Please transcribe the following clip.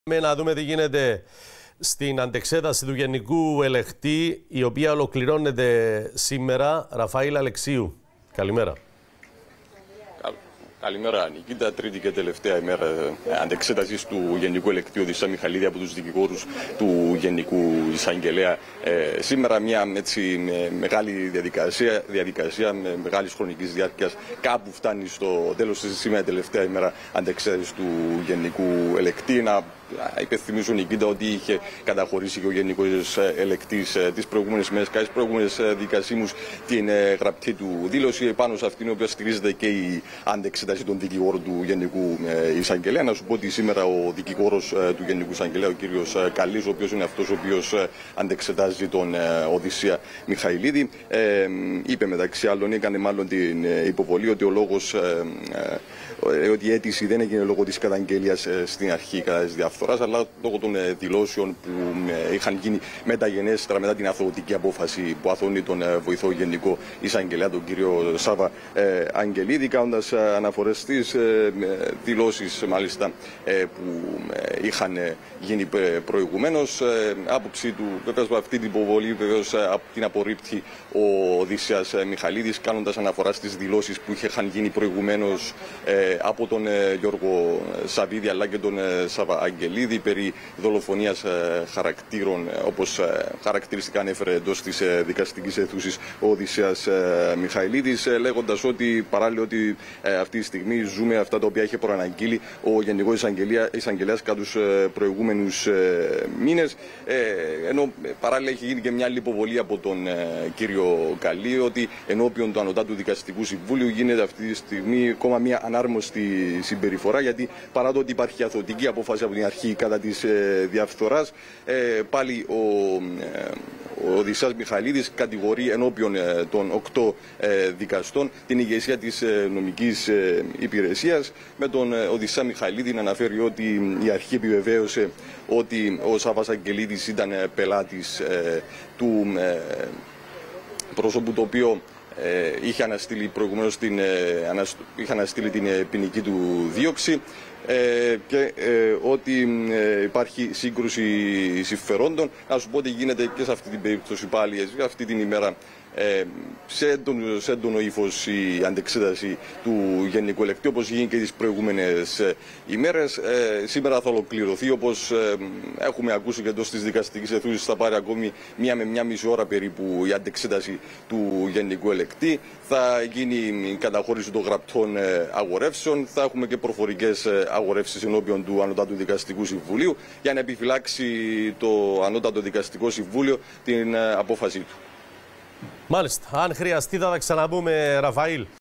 Να δούμε τι γίνεται στην αντεξέταση του Γενικού Ελεγκτή, η οποία ολοκληρώνεται σήμερα. Ραφαήλ Αλεξίου, καλημέρα. Καλημέρα, Νικήτα. Τρίτη και τελευταία ημέρα αντεξέτασης του Γενικού Ελεγκτή Οδυσσέα Μιχαηλίδη από τους δικηγόρους του Γενικού Εισαγγελέα. Σήμερα μια μεγάλη διαδικασία με μεγάλης χρονικής διάρκειας κάπου φτάνει στο τέλος της σήμερα τελευταία ημέρα αντεξέτασης του Γενικού Ελεγκτή. Να υπενθυμίσω, Νικήτα, ότι είχε καταχωρήσει και ο Γενικός Ελεγκτής τις προηγούμενες μέρες, τις προηγούμενες δικασίμους, την γραπτή του δήλωση, πάνω σε αυτήν η οποία στηρίζεται και η αντεξέταση των δικηγόρων του Γενικού Εισαγγελέα. Να σου πω ότι σήμερα ο δικηγόρος του Γενικού Εισαγγελέα, ο κύριος Καλής, ο οποίος είναι αυτός ο οποίος αντεξετάζει τον Οδυσσέα Μιχαηλίδη, είπε μεταξύ άλλων, έκανε μάλλον την υποβολή ότι ο λόγος, ότι η αίτηση δεν έγινε λόγω της καταγγελίας στην αρχή κατά της διαφθοράς, αλλά λόγω των δηλώσεων που είχαν γίνει μεταγενέστερα μετά την αθωωτική απόφαση που αθώνει τον βοηθό Γενικό Εισαγγελέα, τον κύριο Σάβα Αγγελίδη, κάνοντας αναφορές στις δηλώσεις μάλιστα που είχαν γίνει προηγουμένως. Άποψη του, βεβαίως, με αυτή την υποβολή βεβαίως την απορρίπτει ο Οδυσσέας Μιχαηλίδης, κάνοντας αναφορά στις δηλώσεις που είχαν γίνει προηγουμένως από τον Γιώργο Σαββίδη αλλά και τον Σάβα Αγγελίδη περί δολοφονίας χαρακτήρων, όπως χαρακτηριστικά ανέφερε εντός της δικαστικής αίθουσης ο Οδυσσέας Μιχαηλίδης, λέγοντας ότι παράλληλα ότι αυτή τη στιγμή ζούμε αυτά τα οποία είχε προαναγγείλει ο Γενικός Εισαγγελέας κατά τους προηγούμενους μήνες, ενώ παράλληλα έχει γίνει και μια άλλη υποβολή από τον κύριο Καλή ότι ενώπιον του Ανωτάτου Δικαστικού Συμβούλιου γίνεται αυτή τη στιγμή ακόμα μια ανάρμοστη συμπεριφορά, γιατί παρά το ότι υπάρχει αθωτική απόφαση από την αρχή κατά της διαφθοράς, πάλι ο Οδυσσέας Μιχαηλίδης κατηγορεί ενώπιον των 8 δικαστών την ηγεσία της νομικής υπηρεσίας, με τον Οδυσσέα Μιχαηλίδη να αναφέρει ότι η αρχή επιβεβαίωσε ότι ο Σάββας Αγγελίδης ήταν πελάτης του προσώπου το οποίο είχε αναστείλει προηγουμένως την ποινική του δίωξη, και ότι υπάρχει σύγκρουση συμφερόντων. Να σου πω ότι γίνεται και σε αυτή την περίπτωση πάλι αυτή την ημέρα σε έντονο ύφος η αντεξέταση του Γενικού Ελεγκτή, όπως γίνει και τις προηγούμενες ημέρες. Σήμερα θα ολοκληρωθεί, όπως έχουμε ακούσει και εντός της δικαστικής αιθούσης, θα πάρει ακόμη μία με μία μισή ώρα περίπου η αντεξέταση του Γενικού Ελεγκτή. Θα γίνει η καταχώρηση των γραπτών αγορεύσεων, θα έχουμε και προφορικές αγορεύσεις ενώπιον του Ανώτατου Δικαστικού Συμβουλίου, για να επιφυλάξει το Ανώτατο Δικαστικό Συμβούλιο την απόφαση του. Μάλιστα. Αν χρειαστεί θα τα ξαναπούμε, Ραφαήλ.